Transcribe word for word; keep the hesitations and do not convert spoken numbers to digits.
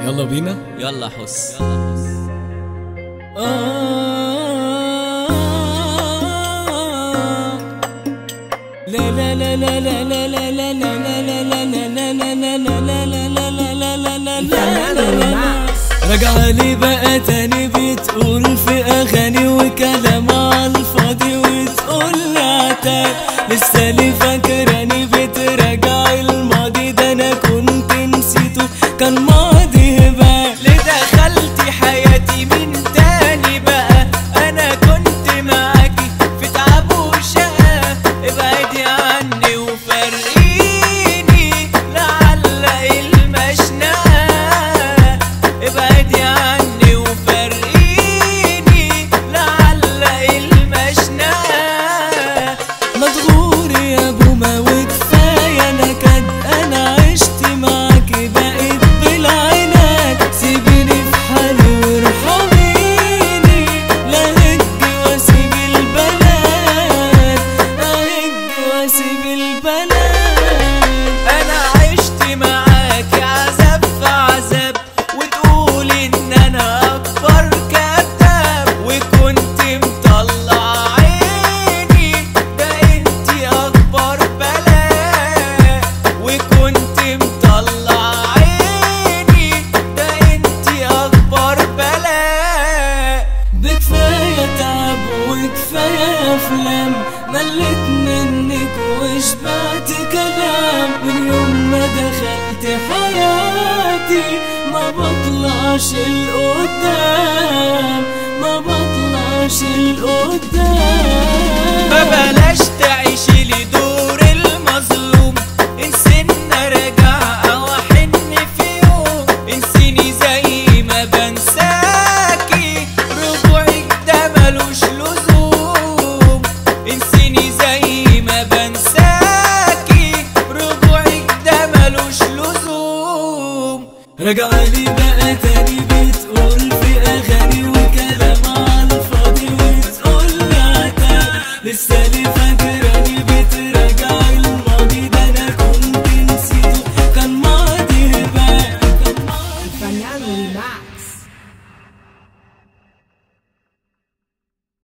يلا بينا. يلا حس. لا لا لا لا لا لا لا لا لا لا لا لا رجع لي بقى تاني بتقول في اغاني وكلام عالفاضي وتقول لي عتاب لسه لي فاكراني بتراجع الماضي ده انا كنت نسيته كان ماضي هباء. ليه دخلتي حياتي من تاني بقى؟ انا كنت معاكي في تعب وشقة، ابعدي عني وفرقيني لعل المشنقة، ابعدي عني وفرقيني لعل المشنقة. مدغور يا بوما وكفاية نكد، انا عشت معاكي بقيت بالعناد، سيبيني في حالي وارحميني لا هج واسيب البنات، اهج واسيب البنات. انا عشت معاكي عذاب في عذاب وتقولي ان انا اكبر كذاب، وكنت مطلع عيني ده انتي اكبر بلاء، وكنت مطلع عيني ده انتي اكبر بلاء. بكفاية تعب وكفاية أفلام، مليت منك وشبعت كلام، من يوم ما دخلت حياتي ما بطلعش لقدام، ما بطلعش لقدام. ما بلاش تعيشي لي دور المظلوم، انسينا راجع او احن في يوم، انسيني زي ما بنساكي رجوعك ده ملوش لزوم، انسيني زي ما بنساكي رجوعك ده ملوش لزوم. رجعلي